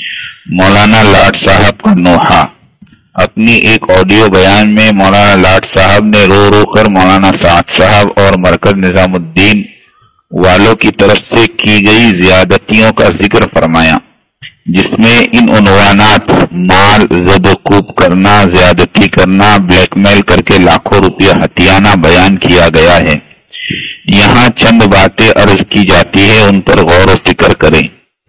مولانا لاٹ صاحب کا نوحہ۔ اپنی ایک آڈیو بیان میں مولانا لاٹ صاحب نے رو رو کر مولانا سعد صاحب اور مرکز نظام الدین والوں کی طرف سے کی گئی زیادتیوں کا ذکر فرمایا، جس میں ان عنوانات مال زد و کوب کرنا، زیادتی کرنا، بلیک میل کر کے لاکھوں روپیہ ہتھیانا بیان کیا گیا ہے۔ یہاں چند باتیں عرض کی جاتی ہے، ان پر غور و فکر کریں۔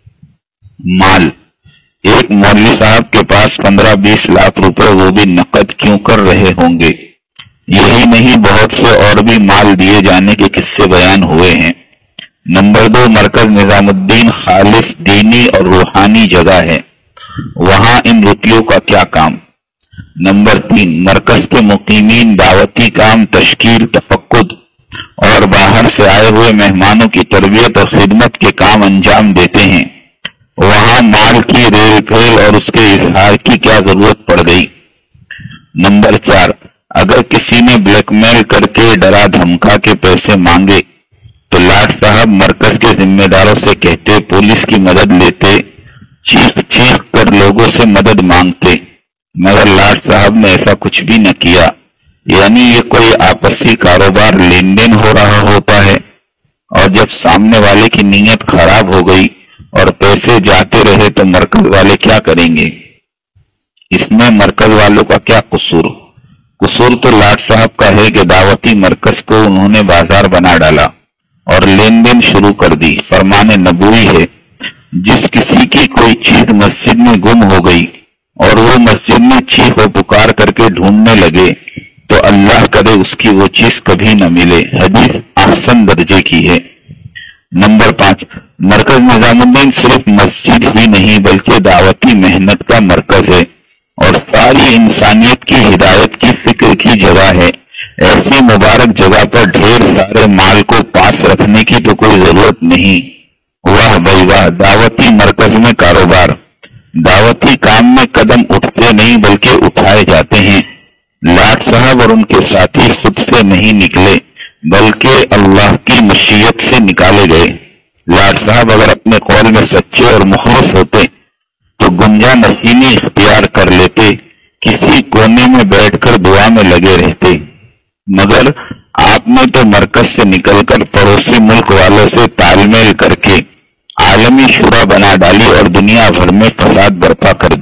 مال، ایک مولوی صاحب کے پاس 15-20 لاکھ روپے وہ بھی نقد کیوں کر رہے ہوں گے؟ یہی نہیں، بہت سے اور بھی مال دیے جانے کے قصے بیان ہوئے ہیں۔ نمبر 2، مرکز نظام الدین خالص دینی اور روحانی جگہ ہے، وہاں ان روپیوں کا کیا کام؟ نمبر 3، مرکز کے مقیمین دعوتی کام، تشکیل، تفقد اور باہر سے آئے ہوئے مہمانوں کی تربیت اور خدمت کے کام انجام دیتے ہیں، وہاں مال کی ریل پھیل اور اس کے اظہار کی کیا ضرورت پڑ گئی؟ نمبر 4، اگر کسی نے بلیک میل کر کے ڈرا دھمکا کے پیسے مانگے تو لاٹ صاحب مرکز کے ذمہ داروں سے کہتے، پولیس کی مدد لیتے، چیخ چیخ کر لوگوں سے مدد مانگتے، مگر لاٹ صاحب نے ایسا کچھ بھی نہ کیا۔ یعنی یہ کوئی آپسی کاروبار لین دین ہو رہا ہوتا ہے، اور جب سامنے والے کی نیت خراب ہو گئی اور پیسے جاتے رہے تو مرکز والے کیا کریں گے؟ اس میں مرکز والوں کا کیا قصور؟ قصور تو لاٹ صاحب کا ہے کہ دعوتی مرکز کو انہوں نے بازار بنا ڈالا اور لین دین شروع کر دی۔ فرمان نبوی ہے، جس کسی کی کوئی چیز مسجد میں گم ہو گئی اور وہ مسجد میں چیخ و پکار کر کے ڈھونڈنے لگے تو اللہ کرے اس کی وہ چیز کبھی نہ ملے۔ حدیث احسن درجے کی ہے۔ نمبر 5، مرکز نظام الدین صرف مسجد ہی نہیں بلکہ دعوتی محنت کا مرکز ہے اور ساری انسانیت کی ہدایت کی فکر کی جگہ ہے۔ ایسی مبارک جگہ پر ڈھیر سارے مال کو پاس رکھنے کی تو کوئی ضرورت نہیں۔ واہ بھائی واہ، دعوتی مرکز میں کاروبار، دعوتی کام میں قدم اٹھتے نہیں بلکہ اٹھائے جاتے ہیں۔ لاٹ صاحب اور ان کے ساتھی خود سے نہیں نکلے بلکہ اللہ کی مشیت سے نکالے گئے۔ لاٹ صاحب اگر اپنے قول میں سچے اور مخلص ہوتے تو گنجا نشینی اختیار کر لیتے، کسی کونے میں بیٹھ کر دعا میں لگے رہتے، مگر آپ نے تو مرکز سے نکل کر پڑوسی ملک والوں سے تال میل کر کے عالمی شورا بنا ڈالی اور دنیا بھر میں فساد برپا کر دی۔